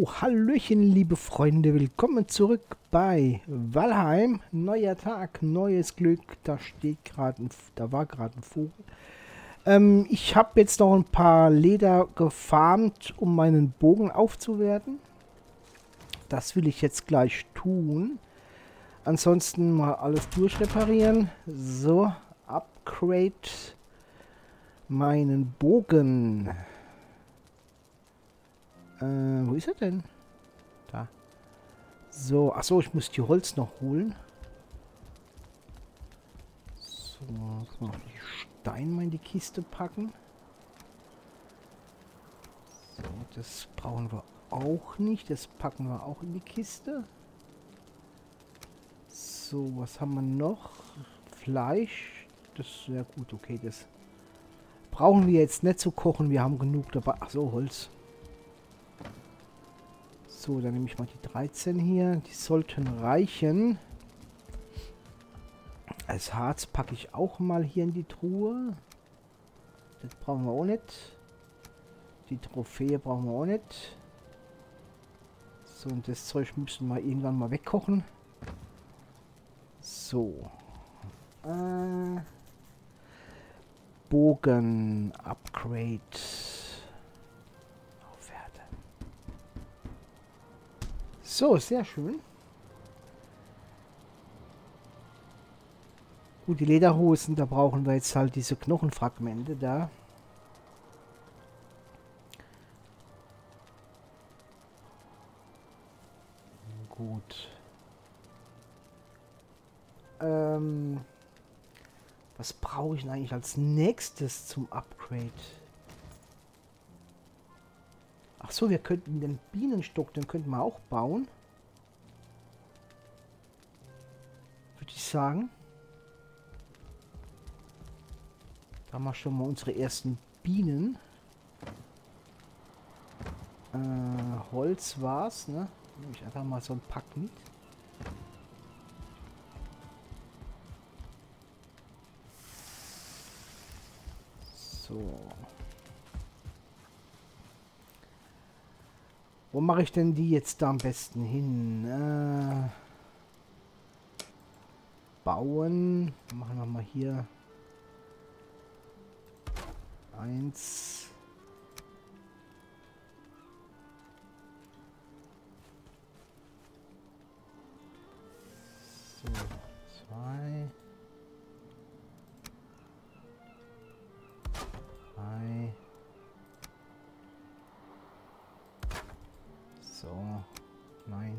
So, hallöchen, liebe Freunde, willkommen zurück bei Valheim. Neuer Tag, neues Glück. Da steht gerade, da war gerade ein Vogel. Ich habe jetzt noch ein paar Leder gefarmt, um meinen Bogen aufzuwerten. Das will ich jetzt gleich tun. Ansonsten mal alles durchreparieren. So, Upgrade meinen Bogen. Wo ist er denn? Da. So, achso, ich muss die Holz noch holen. So, noch die Steine mal in die Kiste packen. So, das brauchen wir auch nicht. Das packen wir auch in die Kiste. So, was haben wir noch? Fleisch. Das ist sehr gut, okay, das brauchen wir jetzt nicht zu kochen. Wir haben genug dabei. Achso, Holz. So, dann nehme ich mal die 13 hier. Die sollten reichen. Als Harz packe ich auch mal hier in die Truhe. Das brauchen wir auch nicht. Die Trophäe brauchen wir auch nicht. So, und das Zeug müssen wir irgendwann mal wegkochen. So. Bogen Upgrade. So, sehr schön. Gut, die Lederhosen, da brauchen wir jetzt halt diese Knochenfragmente da. Gut. Was brauche ich denn eigentlich als nächstes zum Upgrade? Ach so, wir könnten den Bienenstock, den könnten wir auch bauen. Würde ich sagen. Da haben wir schon mal unsere ersten Bienen. Holz war's, ne? Nehme ich einfach mal so ein Pack mit. So. Wo mache ich denn die jetzt da am besten hin? Bauen. Machen wir mal hier 1. So, 2. 3. So, nein.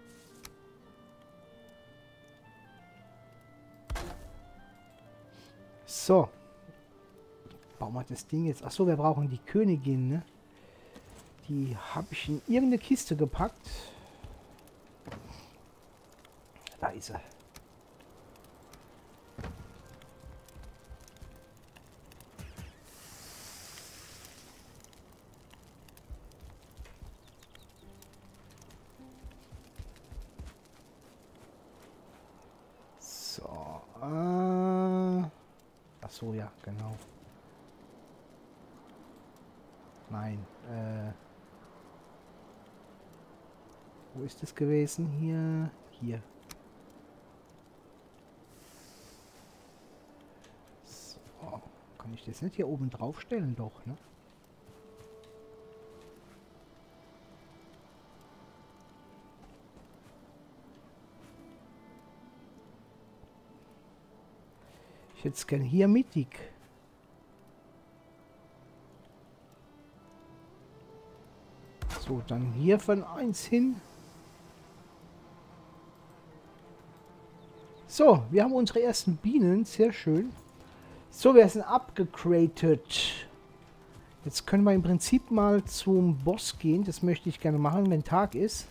So. Bauen wir das Ding jetzt. Achso, wir brauchen die Königin, ne? Die habe ich in irgendeine Kiste gepackt. Da ist sie. So. Achso, ja, genau. Nein. Wo ist es gewesen? Hier. Hier. So. Kann ich das nicht hier oben drauf stellen? Doch, ne? Ich hätte es gern hier mittig. So, dann hier von 1 hin. So, wir haben unsere ersten Bienen. Sehr schön. So, wir sind abgegradet. Jetzt können wir im Prinzip mal zum Boss gehen. Das möchte ich gerne machen, wenn Tag ist.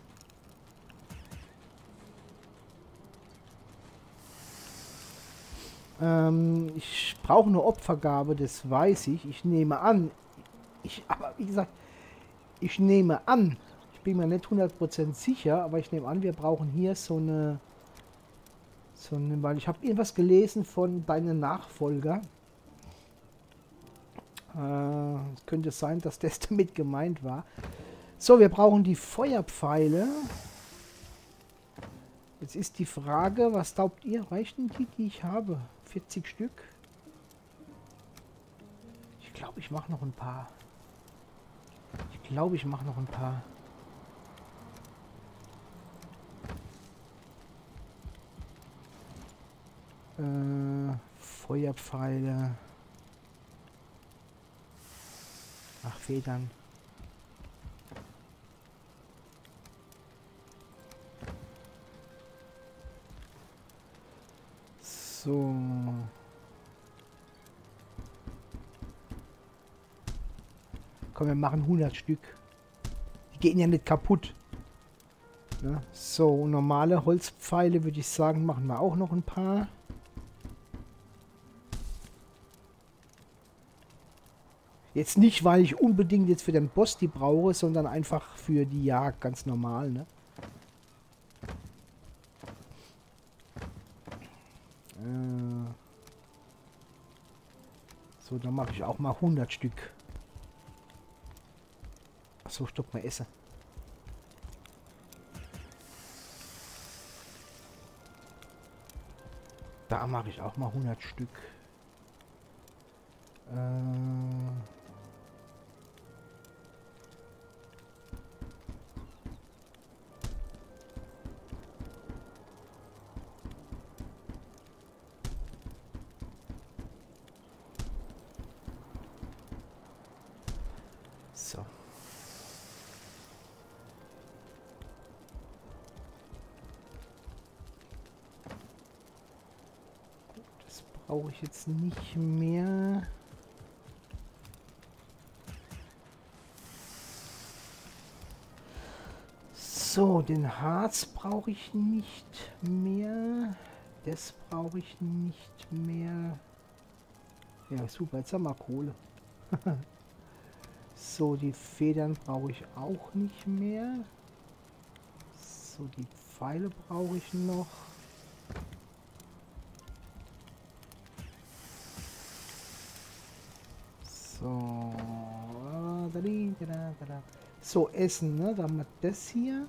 Ich brauche eine Opfergabe, das weiß ich. Ich nehme an. Aber wie gesagt, ich nehme an. Ich bin mir nicht 100% sicher, aber ich nehme an, wir brauchen hier so eine, weil ich habe irgendwas gelesen von deinem Nachfolger. Es könnte sein, dass das damit gemeint war. So, wir brauchen die Feuerpfeile. Jetzt ist die Frage, was glaubt ihr? Reichen die ich habe? 40 Stück? Ich glaube, ich mache noch ein paar. Ich glaube, ich mache noch ein paar. Feuerpfeile. Ach, Federn. So. Komm, wir machen 100 Stück. Die gehen ja nicht kaputt. Ne? So, normale Holzpfeile würde ich sagen, machen wir auch noch ein paar. Jetzt nicht, weil ich unbedingt jetzt für den Boss die brauche, sondern einfach für die Jagd, ganz normal, ne? So, dann mache ich auch mal 100 Stück. Achso, stopp mal essen. Da mache ich auch mal 100 Stück. So. Das brauche ich jetzt nicht mehr. So, den Harz brauche ich nicht mehr. Das brauche ich nicht mehr. Ja, super, jetzt haben wir Kohle. So, die Federn brauche ich auch nicht mehr. So, die Pfeile brauche ich noch. So. So, Essen, ne? Da haben wir das hier.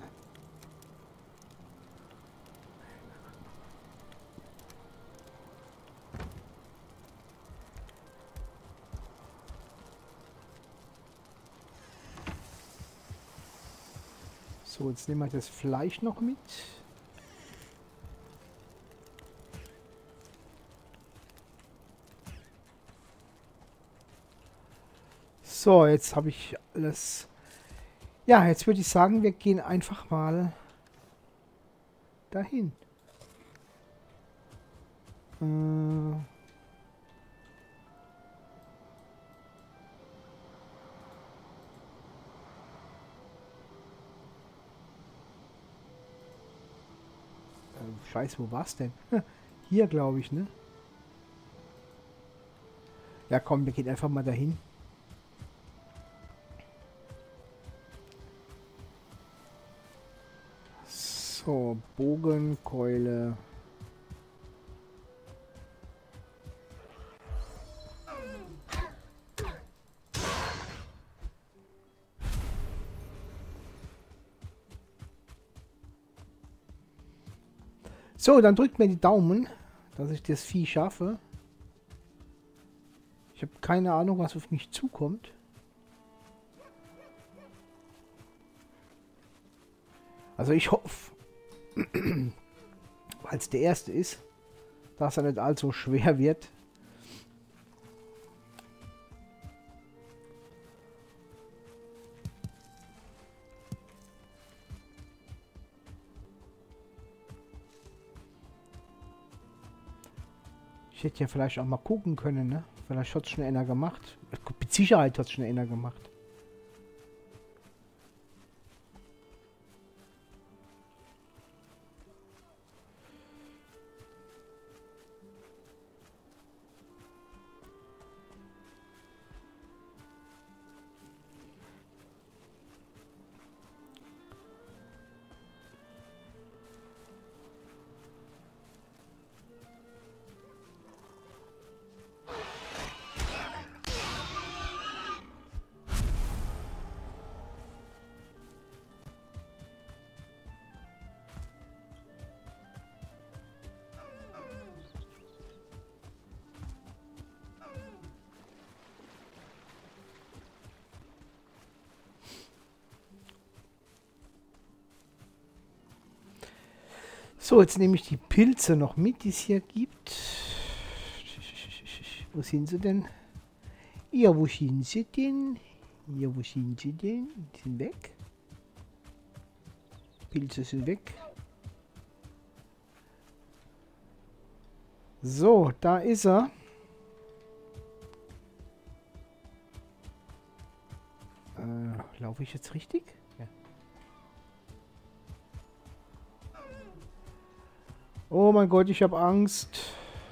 So, jetzt nehmen wir das Fleisch noch mit. So, jetzt habe ich alles. Ja, jetzt würde ich sagen, wir gehen einfach mal dahin. Scheiße, wo war's denn? Hier, glaube ich, ne? Ja, komm, wir gehen einfach mal dahin. So, Bogen, Keule. So, dann drückt mir die Daumen, dass ich das Vieh schaffe. Ich habe keine Ahnung, was auf mich zukommt. Also ich hoffe, weil es der erste ist, dass er nicht allzu schwer wird. Ich hätte ja vielleicht auch mal gucken können, ne? Vielleicht hat es schon einer gemacht. Mit Sicherheit hat es schon einer gemacht. So, jetzt nehme ich die Pilze noch mit, die es hier gibt. Wo sind sie denn? Ja, wo sind sie denn? Ja, wo sind sie denn? Die sind weg. Pilze sind weg. So, da ist er. Laufe ich jetzt richtig? Ja. Oh mein Gott, ich habe Angst.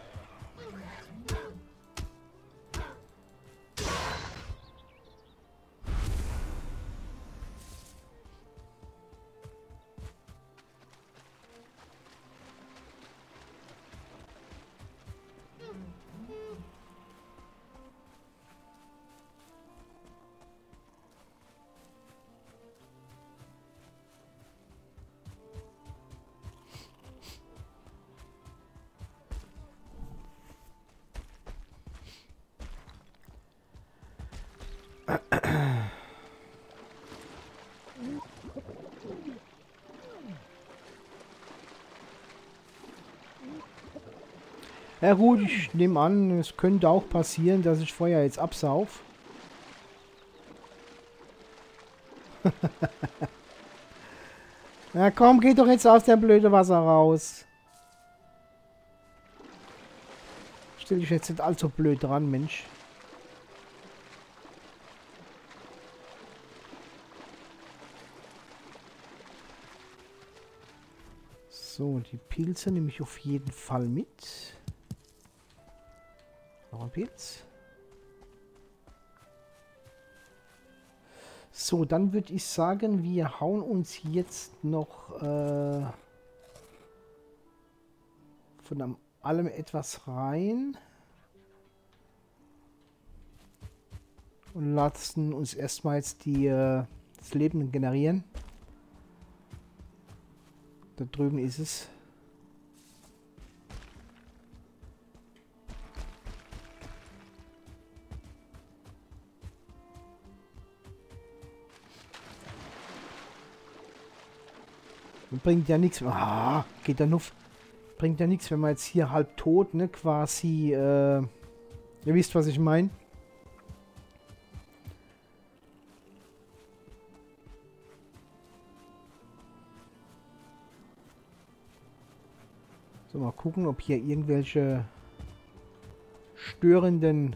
Ja gut, ich nehme an, es könnte auch passieren, dass ich Feuer jetzt absauf. Na komm, geh doch jetzt aus dem blöden Wasser raus. Stell dich jetzt nicht allzu blöd dran, Mensch. So, die Pilze nehme ich auf jeden Fall mit. Noch ein Pilz. So, dann würde ich sagen, wir hauen uns jetzt noch von allem etwas rein. Und lassen uns erstmal jetzt das Leben generieren. Da drüben ist es. Bringt ja nichts. Ah, geht da nur. Bringt ja nichts, wenn man jetzt hier halb tot, ne, quasi. Ihr wisst, was ich meine. So, mal gucken, ob hier irgendwelche störenden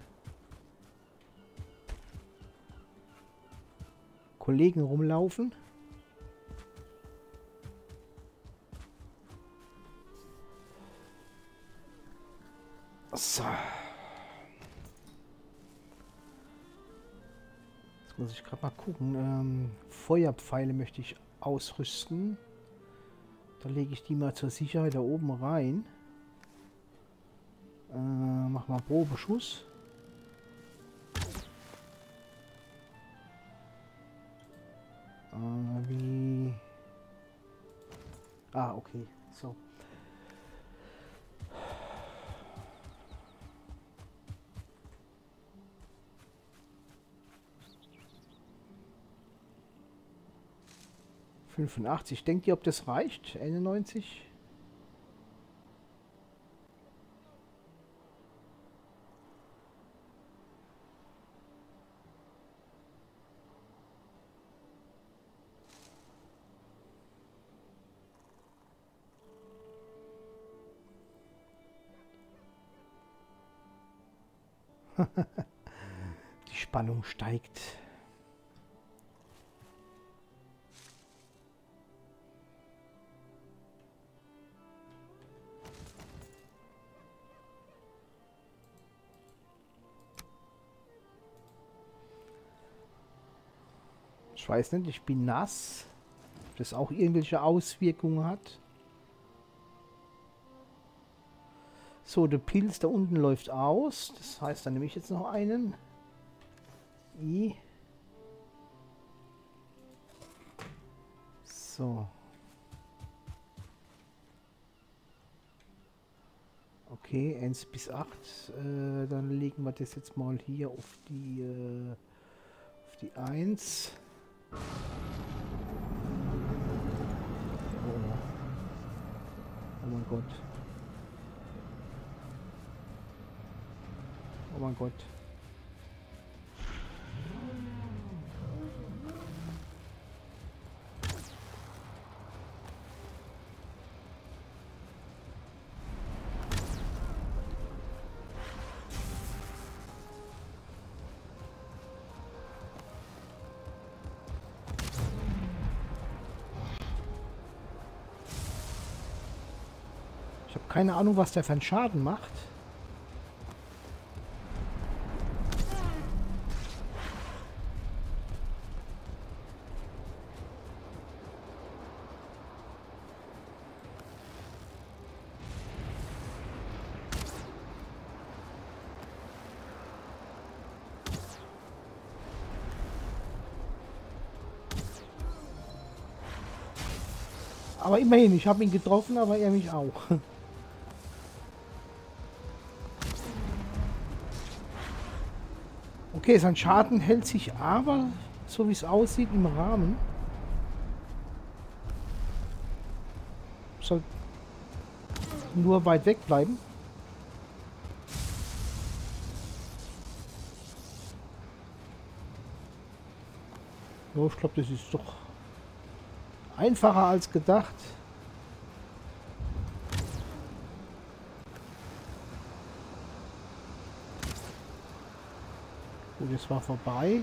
Kollegen rumlaufen. So. Jetzt muss ich gerade mal gucken. Feuerpfeile möchte ich ausrüsten. Da lege ich die mal zur Sicherheit da oben rein. Mach mal Probeschuss. Wie... Ah, okay. So. ...85. Denkt ihr, ob das reicht? 91? Die Spannung steigt. Ich weiß nicht, ich bin nass. Ob das auch irgendwelche Auswirkungen hat. So, der Pilz da unten läuft aus. Das heißt, dann nehme ich jetzt noch einen. So. Okay, 1 bis 8. Dann legen wir das jetzt mal hier auf die 1. Gott. Oh mein Gott. Ich habe keine Ahnung, was der für einen Schaden macht. Aber immerhin, ich habe ihn getroffen, aber er mich auch. Okay, sein Schaden hält sich aber, so wie es aussieht, im Rahmen. Soll nur weit weg bleiben. Ja, ich glaube, das ist doch einfacher als gedacht. Gut, es war vorbei.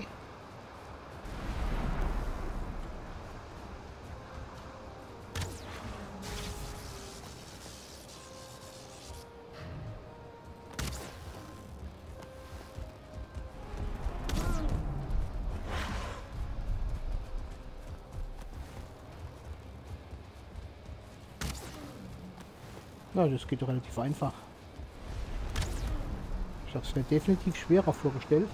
Na, das geht doch relativ einfach. Ich habe es mir definitiv schwerer vorgestellt.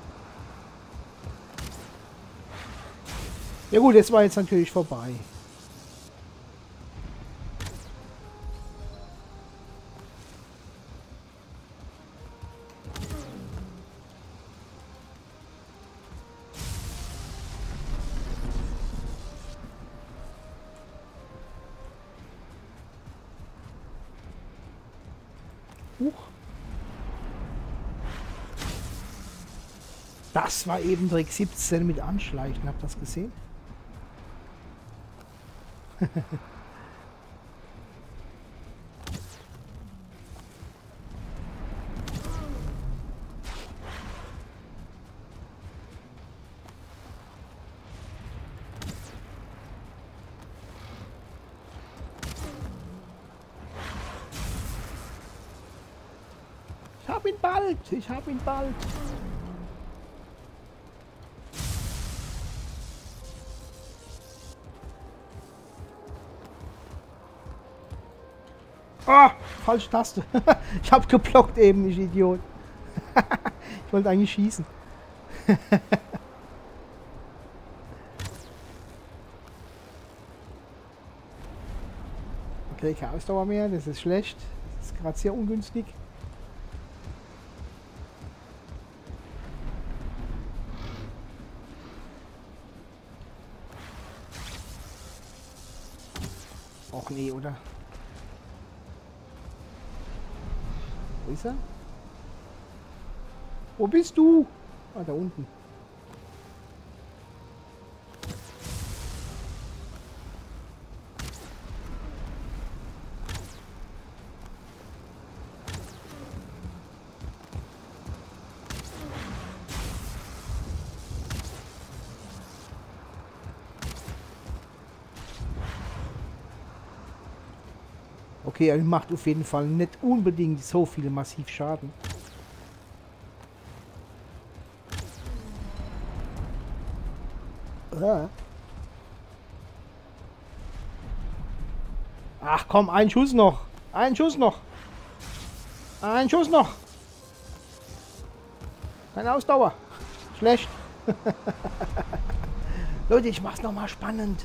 Ja gut, jetzt war jetzt natürlich vorbei. Huch. Das war eben Trick 17 mit Anschleichen. Habt ihr das gesehen? Ich hab ihn bald! Ich hab ihn bald! Ah, falsche Taste. Ich habe geblockt eben, ich Idiot. Ich wollte eigentlich schießen. Okay, keine Ausdauer mehr, das ist schlecht. Das ist gerade sehr ungünstig. Och nee, oder? Wo ist er? Wo bist du? Ah, da unten. Okay, er macht auf jeden Fall nicht unbedingt so viel massiv Schaden. Ach komm, ein Schuss noch. Ein Schuss noch. Ein Schuss noch. Keine Ausdauer. Schlecht. Leute, ich mach's nochmal spannend.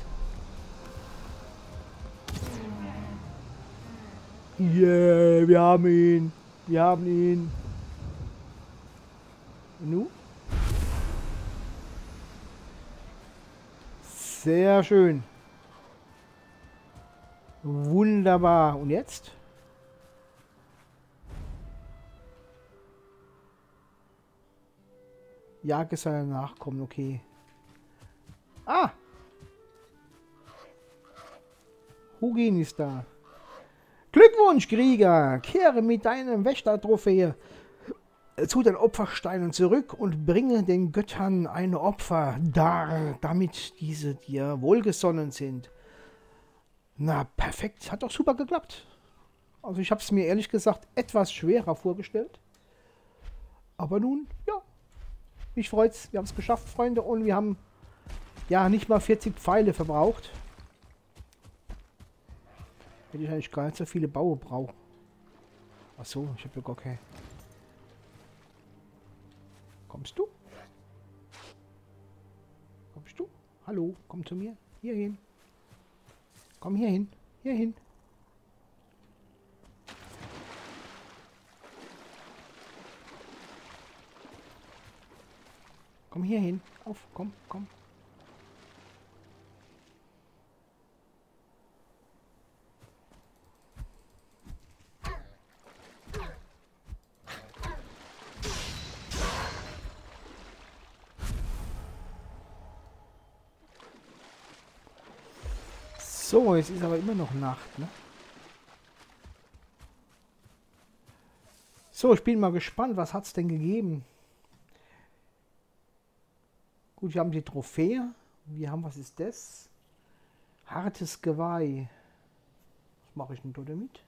Yeah, wir haben ihn. Wir haben ihn. Nu? Sehr schön. Wunderbar. Und jetzt? Jage soll nachkommen, okay. Ah! Hugin ist da. Glückwunsch, Krieger! Kehre mit deinem Wächter-Trophäe zu den Opfersteinen zurück und bringe den Göttern ein Opfer dar, damit diese dir wohlgesonnen sind. Na, perfekt. Hat doch super geklappt. Also ich habe es mir ehrlich gesagt etwas schwerer vorgestellt. Aber nun, ja. Mich freut's. Wir haben es geschafft, Freunde. Und wir haben ja nicht mal 40 Pfeile verbraucht. Hätte ich eigentlich gar nicht so viele Baue brauchen. Achso, ich habe ja gar keine. Kommst du? Kommst du? Hallo, komm zu mir. Hier hin. Komm hier hin. Hier hin. Komm hier hin. Auf, komm, komm. So, jetzt ist aber immer noch Nacht, ne? So, ich bin mal gespannt, was hat es denn gegeben? Gut, wir haben die Trophäe. Wir haben, was ist das? Hartes Geweih. Was mache ich denn damit?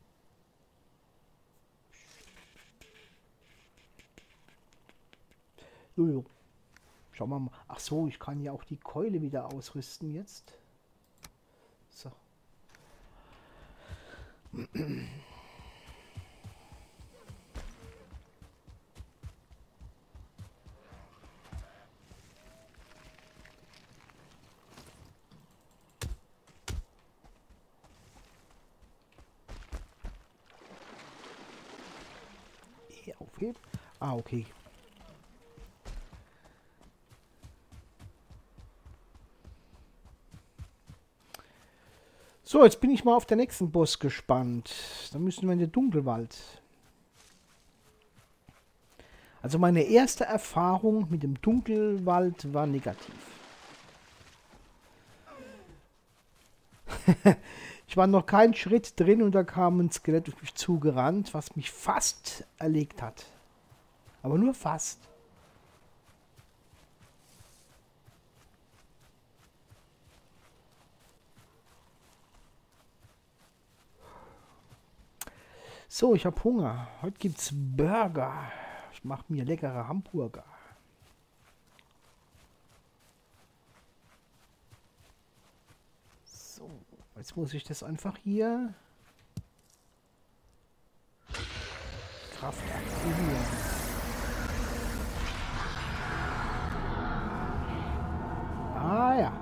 Jojo. Schauen wir mal. Ach so, ich kann ja auch die Keule wieder ausrüsten jetzt. So. Hier aufheben. Ah, okay. So, jetzt bin ich mal auf den nächsten Boss gespannt. Da müssen wir in den Dunkelwald. Also meine erste Erfahrung mit dem Dunkelwald war negativ. Ich war noch keinen Schritt drin und da kam ein Skelett auf mich zugerannt, was mich fast erlegt hat. Aber nur fast. So, ich habe Hunger. Heute gibt's Burger. Ich mache mir leckere Hamburger. So, jetzt muss ich das einfach hier Kraft aktivieren. Ah ja.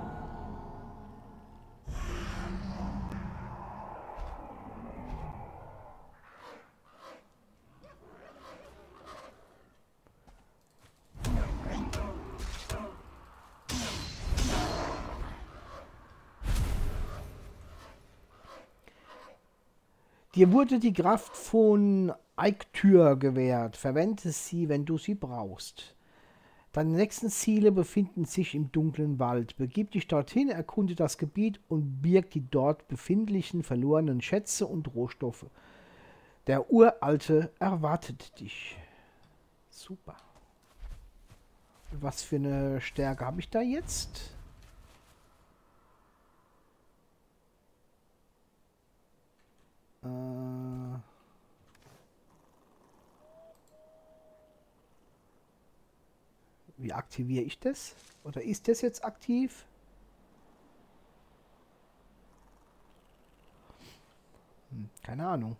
Dir wurde die Kraft von Eiktür gewährt. Verwende sie, wenn du sie brauchst. Deine nächsten Ziele befinden sich im dunklen Wald. Begib dich dorthin, erkunde das Gebiet und birg die dort befindlichen verlorenen Schätze und Rohstoffe. Der Uralte erwartet dich. Super. Und was für eine Stärke habe ich da jetzt? Wie aktiviere ich das? Oder ist das jetzt aktiv? Keine Ahnung.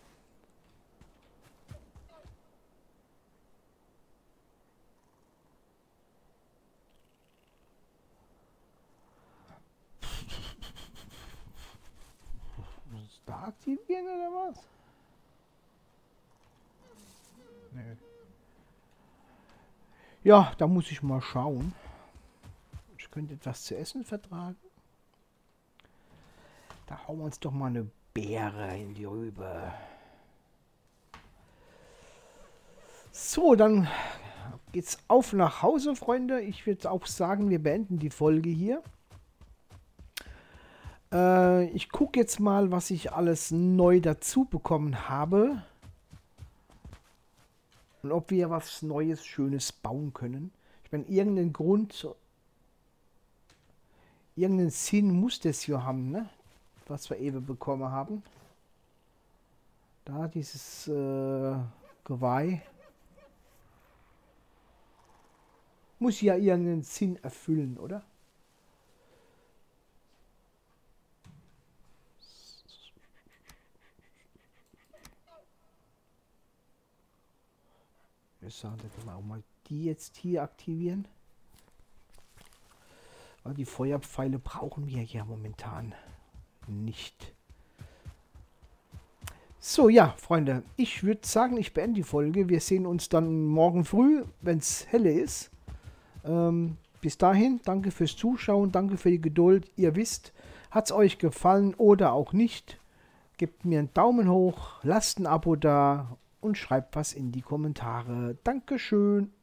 Muss es da aktivieren oder was? Nee. Ja, da muss ich mal schauen. Ich könnte etwas zu essen vertragen. Da hauen wir uns doch mal eine Beere in die Rübe. So, dann geht's auf nach Hause, Freunde. Ich würde auch sagen, wir beenden die Folge hier. Ich gucke jetzt mal, was ich alles neu dazu bekommen habe. Und ob wir was Neues, Schönes bauen können. Ich meine, irgendeinen Grund, irgendeinen Sinn muss das ja haben, ne? Was wir eben bekommen haben. Da dieses Geweih. Muss ja irgendeinen Sinn erfüllen, oder? Wir sagen, da können wir auch mal die jetzt hier aktivieren. Weil die Feuerpfeile brauchen wir ja momentan nicht. So, ja, Freunde, ich würde sagen, ich beende die Folge. Wir sehen uns dann morgen früh, wenn es helle ist. Bis dahin, danke fürs Zuschauen, danke für die Geduld. Ihr wisst, hat es euch gefallen oder auch nicht, gebt mir einen Daumen hoch, lasst ein Abo da und schreibt was in die Kommentare. Dankeschön.